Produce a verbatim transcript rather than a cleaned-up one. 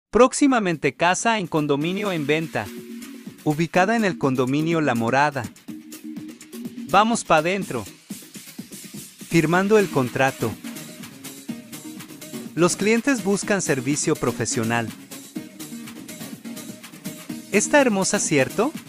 Próximamente casa en condominio en venta. Ubicada en el condominio La Morada. Vamos pa' dentro. Firmando el contrato. Los clientes buscan servicio profesional. ¿Está hermosa, cierto?